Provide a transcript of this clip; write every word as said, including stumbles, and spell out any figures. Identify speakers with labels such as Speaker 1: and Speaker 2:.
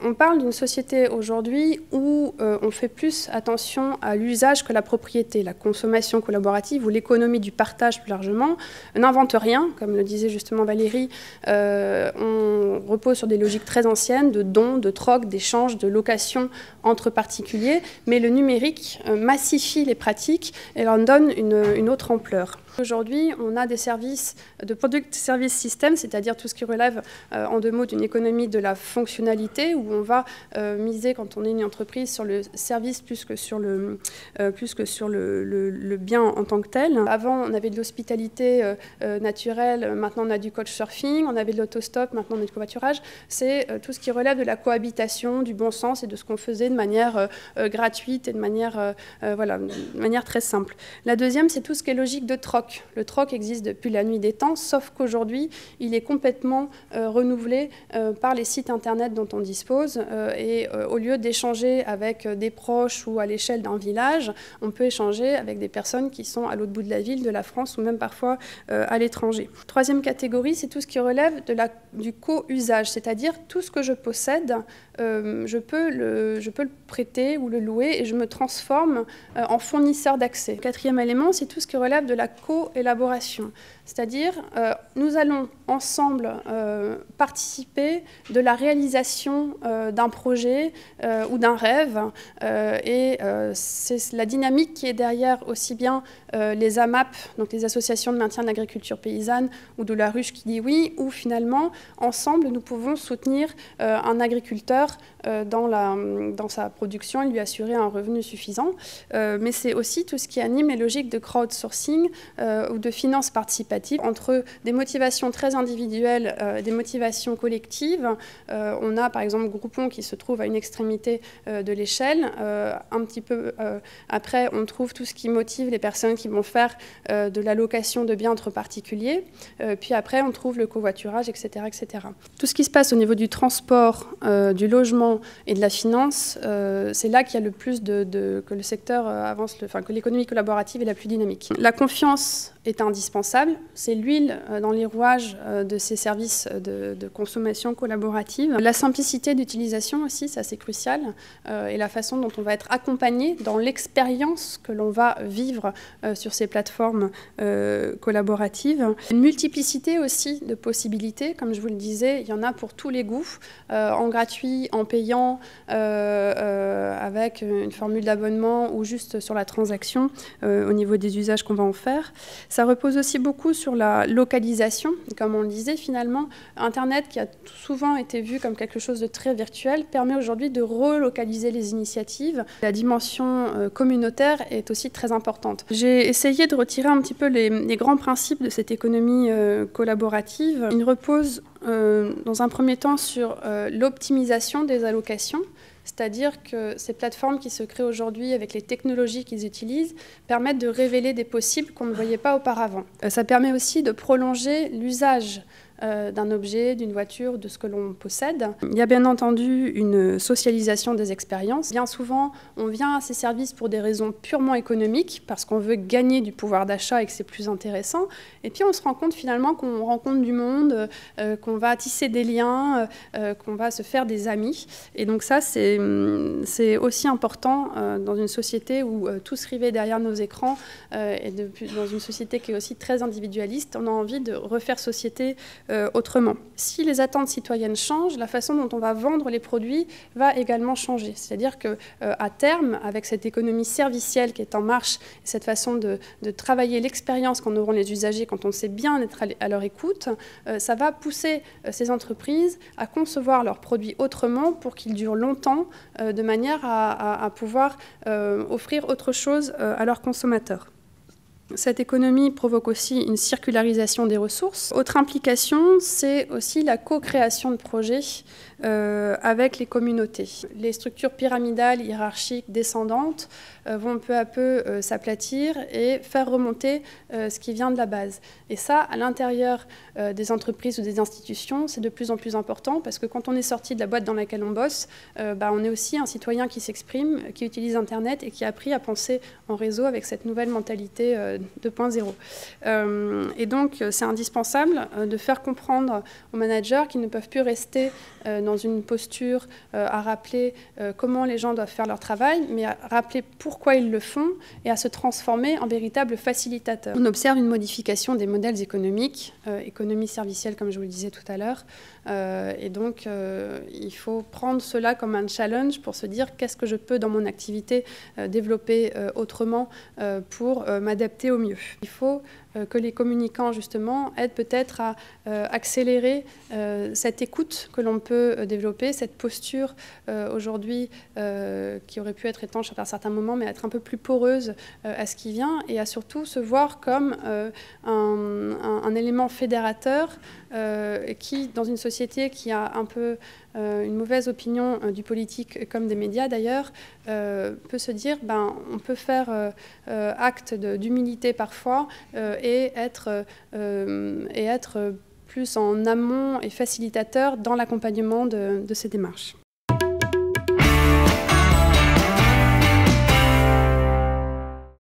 Speaker 1: On parle d'une société aujourd'hui où euh, on fait plus attention à l'usage que la propriété. La consommation collaborative ou l'économie du partage plus largement n'invente rien, comme le disait justement Valérie. Euh, on repose sur des logiques très anciennes de dons, de troc, d'échanges, de location entre particuliers, mais le numérique euh, massifie les pratiques et leur donne une, une autre ampleur. Aujourd'hui, on a des services de product service system, c'est-à-dire tout ce qui relève euh, en deux mots d'une économie de la fonctionnalité, où on va euh, miser, quand on est une entreprise, sur le service plus que sur le, euh, plus que sur le, le, le bien en tant que tel. Avant, on avait de l'hospitalité euh, euh, naturelle, maintenant on a du couchsurfing, on avait de l'autostop, maintenant on a du covoiturage. C'est euh, tout ce qui relève de la cohabitation, du bon sens et de ce qu'on faisait de manière euh, euh, gratuite et de manière, euh, euh, voilà, de manière très simple. La deuxième, c'est tout ce qui est logique de troc. Le troc existe depuis la nuit des temps, sauf qu'aujourd'hui, il est complètement euh, renouvelé euh, par les sites internet dont on dispose. Euh, et euh, au lieu d'échanger avec des proches ou à l'échelle d'un village, on peut échanger avec des personnes qui sont à l'autre bout de la ville, de la France ou même parfois euh, à l'étranger. Troisième catégorie, c'est tout ce qui relève de la, du co-usage, c'est-à-dire tout ce que je possède, euh, je, peux le, je peux le prêter ou le louer et je me transforme euh, en fournisseur d'accès. Quatrième élément, c'est tout ce qui relève de la co-élaboration, c'est-à-dire euh, nous allons ensemble euh, participer de la réalisation euh, d'un projet euh, ou d'un rêve euh, et euh, c'est la dynamique qui est derrière aussi bien euh, les A M A P, donc les associations de maintien de l'agriculture paysanne ou de la ruche qui dit oui, où finalement ensemble nous pouvons soutenir euh, un agriculteur euh, dans, la, dans sa production et lui assurer un revenu suffisant, euh, mais c'est aussi tout ce qui anime les logiques de crowdsourcing euh, ou de finances participatives entre des motivations très individuelles, euh, des motivations collectives. Euh, on a par exemple Groupon qui se trouve à une extrémité euh, de l'échelle. Euh, un petit peu euh, après, on trouve tout ce qui motive les personnes qui vont faire euh, de la location de biens entre particuliers. Euh, puis après, on trouve le covoiturage, et cetera, et cetera. Tout ce qui se passe au niveau du transport, euh, du logement et de la finance, euh, c'est là qu'il y a le plus de, de que le secteur avance, le, enfin que l'économie collaborative est la plus dynamique. La confiance est indispensable. C'est l'huile dans les rouages de ces services de, de consommation collaborative. La simplicité d'utilisation aussi, ça c'est crucial, euh, et la façon dont on va être accompagné dans l'expérience que l'on va vivre euh, sur ces plateformes euh, collaboratives. Une multiplicité aussi de possibilités, comme je vous le disais, il y en a pour tous les goûts, euh, en gratuit, en payant, euh, euh, avec une formule d'abonnement ou juste sur la transaction euh, au niveau des usages qu'on va en faire. Ça repose aussi beaucoup sur la localisation. Comme on le disait, finalement, Internet, qui a souvent été vu comme quelque chose de très virtuel, permet aujourd'hui de relocaliser les initiatives. La dimension euh, communautaire est aussi très importante. J'ai essayé de retirer un petit peu les, les grands principes de cette économie euh, collaborative. Il repose euh, dans un premier temps sur euh, l'optimisation des allocations. C'est-à-dire que ces plateformes qui se créent aujourd'hui avec les technologies qu'ils utilisent permettent de révéler des possibles qu'on ne voyait pas auparavant. Ça permet aussi de prolonger l'usage Euh, d'un objet, d'une voiture, de ce que l'on possède. Il y a bien entendu une socialisation des expériences. Bien souvent, on vient à ces services pour des raisons purement économiques, parce qu'on veut gagner du pouvoir d'achat et que c'est plus intéressant. Et puis on se rend compte finalement qu'on rencontre du monde, euh, qu'on va tisser des liens, euh, qu'on va se faire des amis. Et donc ça, c'est c'est aussi important euh, dans une société où euh, tous rivés derrière nos écrans euh, et de, dans une société qui est aussi très individualiste, on a envie de refaire société Euh, autrement. Si les attentes citoyennes changent, la façon dont on va vendre les produits va également changer. C'est-à-dire qu'à euh, terme, avec cette économie servicielle qui est en marche, cette façon de, de travailler l'expérience qu'en auront les usagers quand on sait bien être à leur écoute, euh, ça va pousser euh, ces entreprises à concevoir leurs produits autrement pour qu'ils durent longtemps, euh, de manière à, à, à pouvoir euh, offrir autre chose euh, à leurs consommateurs. Cette économie provoque aussi une circularisation des ressources. Autre implication, c'est aussi la co-création de projets euh, avec les communautés. Les structures pyramidales, hiérarchiques, descendantes euh, vont peu à peu euh, s'aplatir et faire remonter euh, ce qui vient de la base. Et ça, à l'intérieur euh, des entreprises ou des institutions, c'est de plus en plus important parce que quand on est sorti de la boîte dans laquelle on bosse, euh, bah, on est aussi un citoyen qui s'exprime, qui utilise Internet et qui a appris à penser en réseau avec cette nouvelle mentalité euh, deux point zéro. Euh, et donc, c'est indispensable de faire comprendre aux managers qu'ils ne peuvent plus rester euh, dans une posture euh, à rappeler euh, comment les gens doivent faire leur travail, mais à rappeler pourquoi ils le font et à se transformer en véritables facilitateurs. On observe une modification des modèles économiques, euh, économie servicielle comme je vous le disais tout à l'heure, euh, et donc euh, il faut prendre cela comme un challenge pour se dire qu'est-ce que je peux dans mon activité euh, développer euh, autrement euh, pour euh, m'adapter au mieux. Il faut euh, que les communicants justement aident peut-être à euh, accélérer euh, cette écoute que l'on peut euh, développer, cette posture euh, aujourd'hui euh, qui aurait pu être étanche à certains moments, mais être un peu plus poreuse euh, à ce qui vient, et à surtout se voir comme euh, un, un, un élément fédérateur euh, qui, dans une société qui a un peu euh, une mauvaise opinion euh, du politique comme des médias d'ailleurs, euh, peut se dire ben, on peut faire euh, euh, acte d'humilité parfois euh, et être, euh, et être plus en amont et facilitateur dans l'accompagnement de, de ces démarches.